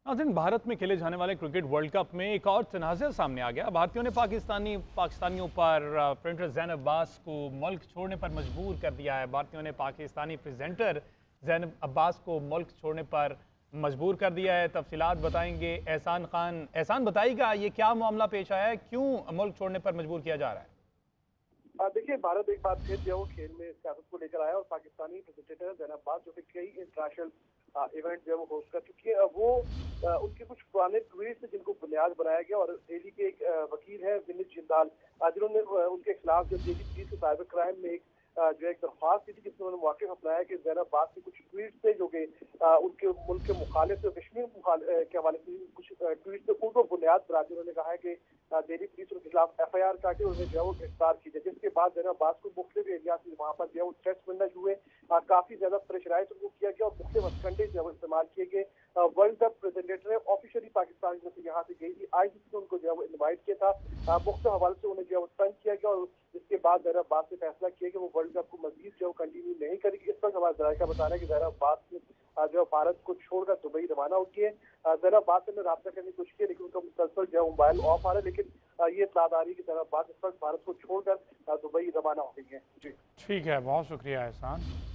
नाज़रीन, भारत में खेले जाने वाले क्रिकेट वर्ल्ड कप में एक और तनाज़ा सामने आ गया। भारतीयों ने पाकिस्तानियों पर प्रिंटर ज़ैन अब्बास को मुल्क छोड़ने पर मजबूर कर दिया है। भारतीयों ने पाकिस्तानी प्रेजेंटर ज़ैन अब्बास को मुल्क छोड़ने पर मजबूर कर दिया है। तफसीलात बताएंगे एहसान खान। एहसान, बताइएगा ये क्या मामला पेश आया है, क्यों मुल्क छोड़ने पर मजबूर किया जा रहा है? देखिए, भारत एक बार फिर जो खेल में सियासत को लेकर आया और पाकिस्तानी प्रेसिडेंटर ज़ैन अब्बास जो कि कई इंटरनेशनल इवेंट जो है वो होस्ट कर चुकी है। वो उनके कुछ पुराने ट्वीट से जिनको बुनियाद बनाया गया, और दिल्ली के एक वकील है विनीत जिंदाल, जिन्होंने उनके खिलाफ जो दिल्ली पुलिस के साइबर क्राइम में जो एक दरख्वास्त दी थी, जिसमें उन्होंने मौके अपनाया कि ज़ैन अब्बास के कुछ ट्वीट से जो कि उनके मुल्क के मुखालिफ कश्मीर के हवाले से कुछ ट्वीट से उनको बुनियाद बना दी। उन्होंने कहा है कि दिल्ली पुलिस उनके खिलाफ FIR काटे, उन्हें जो है वो गिरफ्तार की जाए। जिसके बाद ज़ैन अब्बास को मुख्तलिफ एरिया से वहाँ पर जो है वो थ्रेट्स मिलना शुरू हुए, काफी ज्यादा प्रेशराइज उनको किया गया और मुख्तलिफ हथकंडे जो है इस्तेमाल किए गए। वर्ल्ड कप प्रेजेंटेटर है, ऑफिशियली पाकिस्तान जो यहाँ से गई थी, ICC ने उनको जो है वो इन्वाइट किया था, मुख्तलिफ हवाले से उन्हें जो है वो तंग किया गया, और जिसके बाद ज़ैन अब्बास ने फैसला किया कि वो वर्ल्ड कप को मजीद जो कंटिन्यू नहीं करेगी। इस वक्त हमारा जराये का बताना है कि ज़ैन अब्बास ने जो है भारत को छोड़कर दुबई रवाना होती है। ज़ैन अब्बास से रब्ता करने की कोशिश की, लेकिन उनका मुसलसल जो है मोबाइल ऑफ आ रहा है, लेकिन ये इत्तला आ रही है कि ज़ैन अब्बास इस वक्त भारत को छोड़कर दुबई रवाना हो गई है। जी ठीक है, बहुत शुक्रिया एहसान।